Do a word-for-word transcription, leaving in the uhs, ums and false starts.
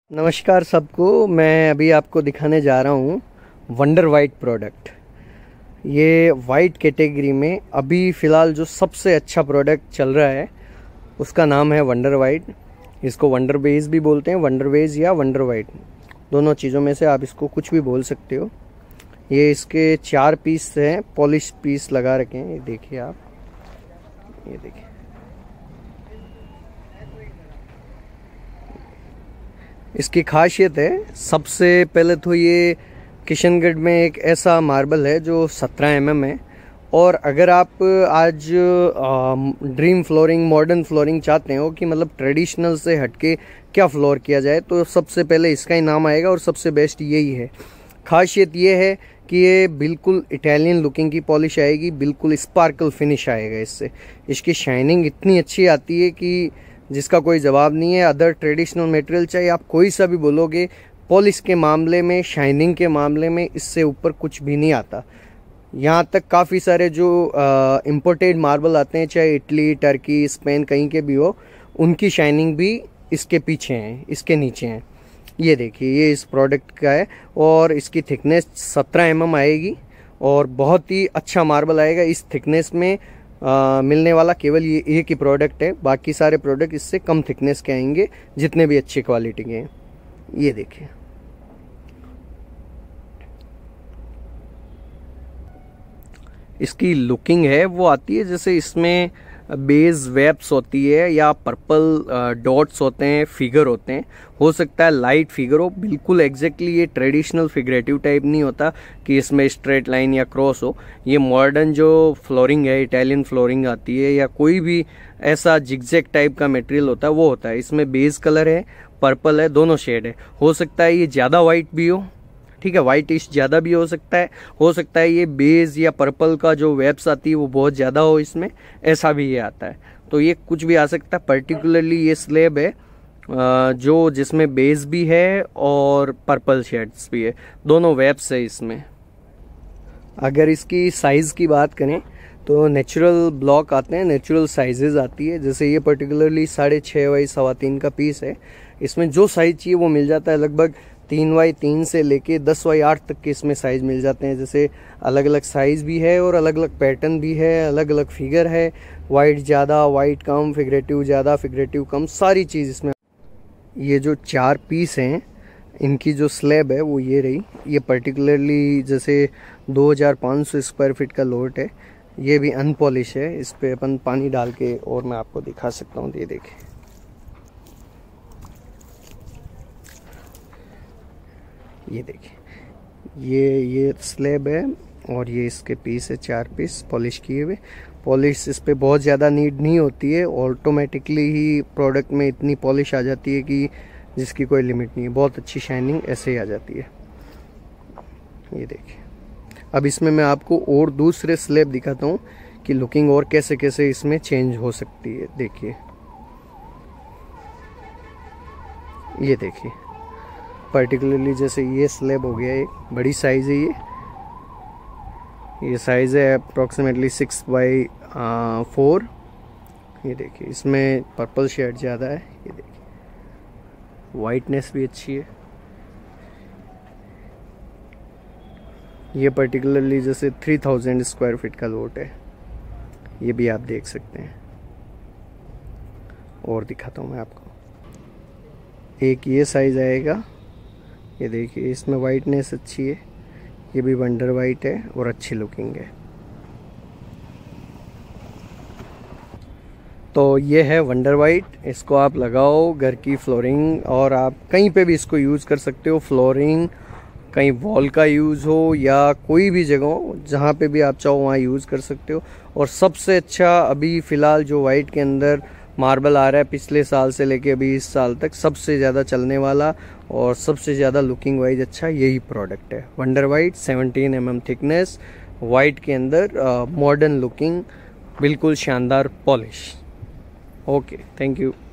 नमस्कार सबको, मैं अभी आपको दिखाने जा रहा हूँ वंडर वाइट प्रोडक्ट। ये वाइट कैटेगरी में अभी फ़िलहाल जो सबसे अच्छा प्रोडक्ट चल रहा है उसका नाम है वंडर वाइट। इसको वंडर बेस भी बोलते हैं, वंडर बेस या वंडर वाइट, दोनों चीज़ों में से आप इसको कुछ भी बोल सकते हो। ये इसके चार पीस हैं, पॉलिश पीस लगा रखे हैं। ये देखिए आप, ये देखिए इसकी खासियत है। सबसे पहले तो ये किशनगढ़ में एक ऐसा मार्बल है जो सत्रह एम एम है, और अगर आप आज ड्रीम फ्लोरिंग, मॉडर्न फ्लोरिंग चाहते हो कि मतलब ट्रेडिशनल से हटके क्या फ्लोर किया जाए, तो सबसे पहले इसका ही नाम आएगा और सबसे बेस्ट यही है। खासियत ये है कि ये बिल्कुल इटालियन लुकिंग की पॉलिश आएगी, बिल्कुल स्पार्कल फिनिश आएगा इससे। इसकी शाइनिंग इतनी अच्छी आती है कि जिसका कोई जवाब नहीं है। अदर ट्रेडिशनल मटेरियल चाहे आप कोई सा भी बोलोगे, पॉलिश के मामले में, शाइनिंग के मामले में इससे ऊपर कुछ भी नहीं आता। यहाँ तक काफ़ी सारे जो इम्पोर्टेड मार्बल आते हैं, चाहे इटली, टर्की, स्पेन, कहीं के भी हो, उनकी शाइनिंग भी इसके पीछे हैं, इसके नीचे हैं। ये देखिए, ये इस प्रोडक्ट का है और इसकी थिकनेस सत्रह एम एम आएगी और बहुत ही अच्छा मार्बल आएगा। इस थिकनेस में आ, मिलने वाला केवल ये एक ही प्रोडक्ट है। बाकी सारे प्रोडक्ट इससे कम थिकनेस के आएंगे, जितने भी अच्छी क्वालिटी के हैं। ये देखिए, इसकी लुकिंग है वो आती है जैसे इसमें बेस वेब्स होती है या पर्पल डॉट्स होते हैं, फिगर होते हैं। हो सकता है लाइट फिगर हो, बिल्कुल एग्जैक्टली ये ट्रेडिशनल फिगरेटिव टाइप नहीं होता कि इसमें स्ट्रेट लाइन या क्रॉस हो। ये मॉडर्न जो फ्लोरिंग है, इटालियन फ्लोरिंग आती है या कोई भी ऐसा जिगजैग टाइप का मटेरियल होता है, वो होता है। इसमें बेस कलर है, पर्पल है, दोनों शेड है। हो सकता है ये ज़्यादा वाइट भी हो, ठीक है, वाइटिश ज़्यादा भी हो सकता है। हो सकता है ये बेज या पर्पल का जो वेब्स आती है वो बहुत ज़्यादा हो इसमें, ऐसा भी ये आता है। तो ये कुछ भी आ सकता है। पर्टिकुलरली ये स्लेब है जो जिसमें बेस भी है और पर्पल शेड्स भी है, दोनों वेब्स है इसमें। अगर इसकी साइज़ की बात करें तो नेचुरल ब्लॉक आते हैं, नेचुरल साइजेज आती है। जैसे ये पर्टिकुलरली साढ़े छः बाई सवा तीन का पीस है। इसमें जो साइज़ चाहिए वो मिल जाता है। लगभग तीन बाई तीन से लेके दस बाई आठ तक के इसमें साइज़ मिल जाते हैं। जैसे अलग अलग साइज़ भी है और अलग अलग पैटर्न भी है, अलग अलग फिगर है। वाइट ज़्यादा, वाइट कम, फिगरेटिव ज़्यादा, फिगरेटिव कम, सारी चीज़ इसमें। ये जो चार पीस हैं, इनकी जो स्लैब है वो ये रही। ये पर्टिकुलरली जैसे दो हज़ार पाँच सौ स्क्वायर फीट का लोट है। ये भी अनपॉलिश है। इस पर अपन पानी डाल के और मैं आपको दिखा सकता हूँ। ये देखें, ये देखिए, ये ये स्लैब है और ये इसके पीस है, चार पीस पॉलिश किए हुए। पॉलिश इस पे बहुत ज़्यादा नीड नहीं होती है, ऑटोमेटिकली ही प्रोडक्ट में इतनी पॉलिश आ जाती है कि जिसकी कोई लिमिट नहीं है। बहुत अच्छी शाइनिंग ऐसे ही आ जाती है। ये देखिए, अब इसमें मैं आपको और दूसरे स्लैब दिखाता हूँ कि लुकिंग और कैसे कैसे इसमें चेंज हो सकती है। देखिए, ये देखिए, पर्टिकुलरली जैसे ये स्लैब हो गया, एक बड़ी साइज़ है। ये ये साइज़ है अप्रॉक्सीमेटली सिक्स बाई फोर। ये देखिए, इसमें पर्पल शेड ज़्यादा है। ये देखिए, वाइटनेस भी अच्छी है। ये पर्टिकुलरली जैसे थ्री थाउजेंड स्क्वायर फीट का लोट है। ये भी आप देख सकते हैं। और दिखाता हूँ मैं आपको। एक ये साइज़ आएगा, ये देखिए, इसमें वाइटनेस अच्छी है। ये भी वंडर वाइट है और अच्छी लुकिंग है। तो ये है वंडर वाइट। इसको आप लगाओ घर की फ्लोरिंग, और आप कहीं पे भी इसको यूज़ कर सकते हो। फ्लोरिंग, कहीं वॉल का यूज़ हो या कोई भी जगह हो, जहाँ पे भी आप चाहो वहाँ यूज़ कर सकते हो। और सबसे अच्छा अभी फ़िलहाल जो वाइट के अंदर मार्बल आ रहा है, पिछले साल से लेके अभी इस साल तक सबसे ज़्यादा चलने वाला और सबसे ज़्यादा लुकिंग वाइज अच्छा यही प्रोडक्ट है, Wonder White. Seventeen M M thickness, white के अंदर मॉडर्न लुकिंग, बिल्कुल शानदार पॉलिश। Okay, thank you.